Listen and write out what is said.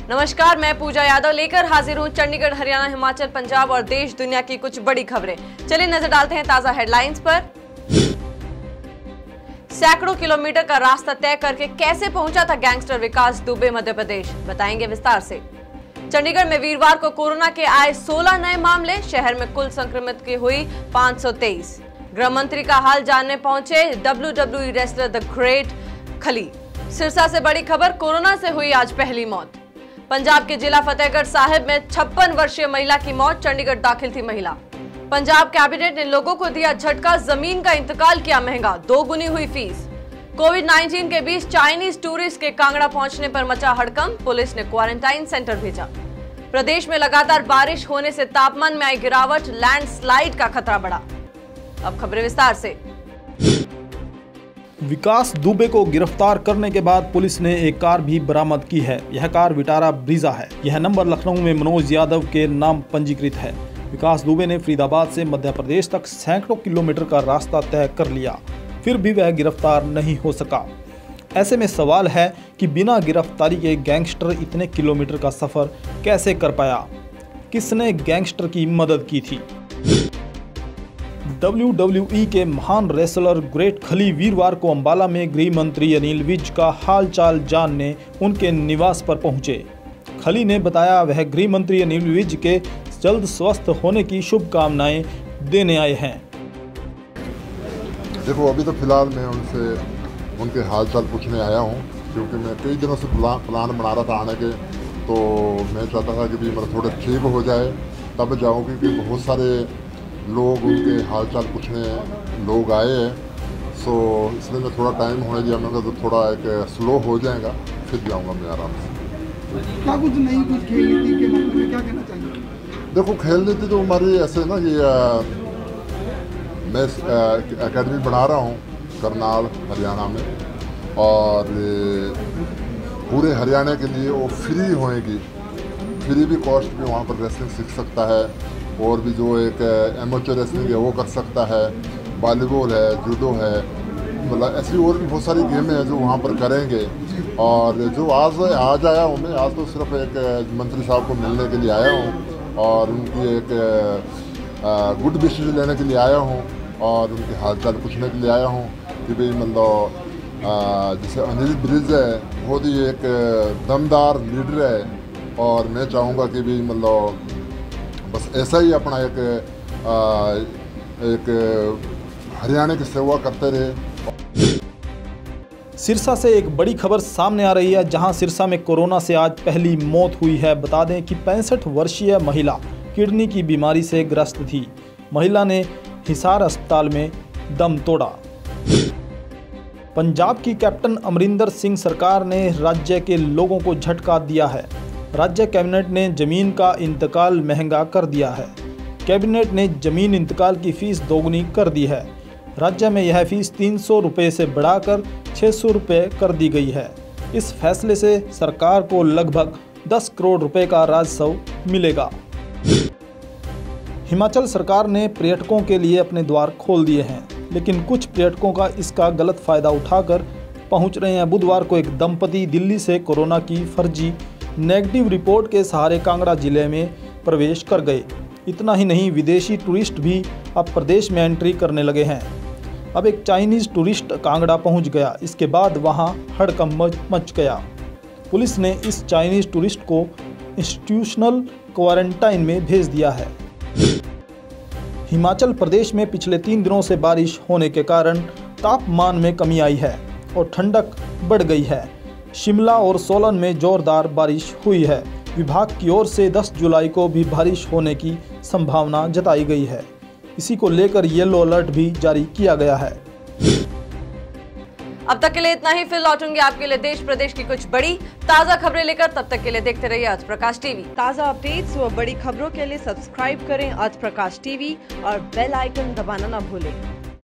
नमस्कार, मैं पूजा यादव लेकर हाजिर हूं चंडीगढ़, हरियाणा, हिमाचल, पंजाब और देश दुनिया की कुछ बड़ी खबरें। चलिए नजर डालते हैं ताजा हेडलाइंस पर। सैकड़ों किलोमीटर का रास्ता तय करके कैसे पहुंचा था गैंगस्टर विकास दुबे मध्य प्रदेश, बताएंगे विस्तार से। चंडीगढ़ में वीरवार को कोरोना के आए 16 नए मामले, शहर में कुल संक्रमित की हुई 523। गृह मंत्री का हाल जानने पहुंचे WWE रेसलर द ग्रेट खली। सिरसा से बड़ी खबर, कोरोना से हुई आज पहली मौत। पंजाब के जिला फतेहगढ़ साहिब में 56 वर्षीय महिला की मौत, चंडीगढ़ दाखिल थी महिला। पंजाब कैबिनेट ने लोगों को दिया झटका, जमीन का इंतकाल किया महंगा, 2 गुनी हुई फीस। कोविड-19 के बीच चाइनीज टूरिस्ट के कांगड़ा पहुंचने पर मचा हड़कंप, पुलिस ने क्वारंटाइन सेंटर भेजा। प्रदेश में लगातार बारिश होने से तापमान में आई गिरावट, लैंडस्लाइड का खतरा बढ़ा। अब खबरें विस्तार से। विकास दुबे को गिरफ्तार करने के बाद पुलिस ने एक कार भी बरामद की है। यह कार विटारा ब्रीजा है। यह नंबर लखनऊ में मनोज यादव के नाम पंजीकृत है। विकास दुबे ने फरीदाबाद से मध्य प्रदेश तक सैकड़ों किलोमीटर का रास्ता तय कर लिया, फिर भी वह गिरफ्तार नहीं हो सका। ऐसे में सवाल है कि बिना गिरफ्तारी के गैंगस्टर इतने किलोमीटर का सफर कैसे कर पाया? किसने गैंगस्टर की मदद की थी? WWE के महान रेसलर ग्रेट खली वीरवार को अंबाला में गृह मंत्री अनिल विज का हालचाल जानने उनके निवास पर पहुंचे। खली ने बताया वह गृह मंत्री अनिल विज के जल्द स्वस्थ होने की शुभकामनाएं देने आए हैं। देखो, अभी तो फिलहाल मैं उनसे उनके हालचाल पूछने आया हूं, क्योंकि मैं कई दिनों से प्लान बना रहा था आने के। तो मैं चाहता था कि भी मतलब थोड़ा ठीक हो जाए तब जाऊँ, क्योंकि बहुत सारे लोग उनके हालचाल पूछने लोग आए हैं। सो इसलिए मैं थोड़ा टाइम होने दिया, मैं तो थोड़ा एक स्लो हो जाएगा, फिर जाऊंगा मैं आराम से। क्या कुछ नई कुछ खेल नीति के बारे में क्या कहना चाहिए? देखो, खेल नीति तो हमारी ऐसे ना, ये मैं एकेडमी बना रहा हूँ करनाल हरियाणा में, और पूरे हरियाणा के लिए वो फ्री होएगी, फ्री भी कॉस्ट पे वहाँ पर रेसलिंग सीख सकता है, और भी जो एक एमेचर रेसलिंग है वो कर सकता है, वॉलीबॉल है, जूडो है, मतलब ऐसी और भी बहुत सारी गेमें हैं जो वहाँ पर करेंगे। और जो आज आया हूँ मैं, आज तो सिर्फ एक मंत्री साहब को मिलने के लिए आया हूँ और उनकी एक गुड विशेष लेने के लिए आया हूँ और उनके हालचाल पूछने के लिए आया हूँ कि भाई मतलब जैसे अनिल ब्रिज है, बहुत ही एक दमदार लीडर है, और मैं चाहूँगा कि भाई मतलब बस ऐसा ही अपना एक हरियाणा की सेवा करते रहे। सिरसा से एक बड़ी खबर सामने आ रही है, जहां सिरसा में कोरोना से आज पहली मौत हुई है। बता दें कि 65 वर्षीय महिला किडनी की बीमारी से ग्रस्त थी। महिला ने हिसार अस्पताल में दम तोड़ा। पंजाब की कैप्टन अमरिंदर सिंह सरकार ने राज्य के लोगों को झटका दिया है। राज्य कैबिनेट ने जमीन का इंतकाल महंगा कर दिया है। कैबिनेट ने जमीन इंतकाल की फीस दोगुनी कर दी है। राज्य में यह फीस 300 रुपये से बढ़ाकर 600 रुपये कर दी गई है। इस फैसले से सरकार को लगभग 10 करोड़ रुपए का राजस्व मिलेगा। हिमाचल सरकार ने पर्यटकों के लिए अपने द्वार खोल दिए हैं, लेकिन कुछ पर्यटकों का इसका गलत फायदा उठाकर पहुंच रहे हैं। बुधवार को एक दंपति दिल्ली से कोरोना की फर्जी नेगेटिव रिपोर्ट के सहारे कांगड़ा जिले में प्रवेश कर गए। इतना ही नहीं, विदेशी टूरिस्ट भी अब प्रदेश में एंट्री करने लगे हैं। अब एक चाइनीज टूरिस्ट कांगड़ा पहुंच गया। इसके बाद वहां हड़कंप मच गया। पुलिस ने इस चाइनीज टूरिस्ट को इंस्टीट्यूशनल क्वारंटाइन में भेज दिया है। हिमाचल प्रदेश में पिछले 3 दिनों से बारिश होने के कारण तापमान में कमी आई है और ठंडक बढ़ गई है। शिमला और सोलन में जोरदार बारिश हुई है। विभाग की ओर से 10 जुलाई को भी बारिश होने की संभावना जताई गई है। इसी को लेकर येलो अलर्ट भी जारी किया गया है। अब तक के लिए इतना ही, फिर लौटूंगी आपके लिए देश प्रदेश की कुछ बड़ी ताजा खबरें लेकर। तब तक के लिए देखते रहिए आज प्रकाश टीवी। ताजा अपडेट्स व बड़ी खबरों के लिए सब्सक्राइब करें आज प्रकाश टीवी और बेल आइकन दबाना न भूलें।